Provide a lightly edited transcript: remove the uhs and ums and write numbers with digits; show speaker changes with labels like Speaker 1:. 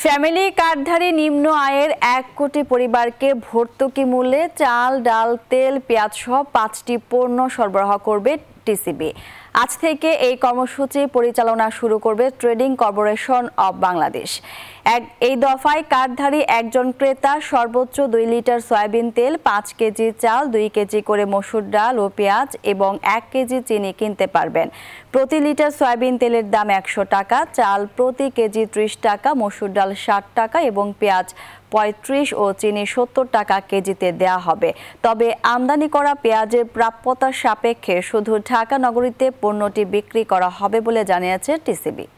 Speaker 1: Family কার্ডধারী নিম্ন আয়ের ১ কোটি পরিবারকে ভর্তুকি মূল্যে চাল, ডাল, তেল, পেঁয়াজ সহ ৫টি পণ্য সরবরাহ করবে টিসিবি। আজ থেকে এই কর্মসূচি পরিচালনা শুরু করবে ট্রেডিং কর্পোরেশন অব বাংলাদেশ। এই দফায় কার্ডধারী একজন ক্রেতা সর্বোচ্চ ২ লিটার সয়াবিন তেল, ৫ কেজি চাল, ২ কেজি করে মসুর ডাল ও পেঁয়াজ এবং ১ কেজি চিনি কিনতে পারবেন। প্রতি লিটার সয়াবিন তেলের দাম ১০০ টাকা, চাল প্রতি কেজি ৩০ টাকা, মসুর ডাল ৬০ টাকা এবং পেঁয়াজ ৩৫ ও চিনি ৭০ টাকা কেজিতে দেয়া হবে। তবে আমদানি করা পেঁয়াজের প্রাপ্যতার সাপেক্ষে শুধু ঢাকা নগরীতে পণ্যটি বিক্রি করা হবে বলে জানিয়েছে টিসিবি।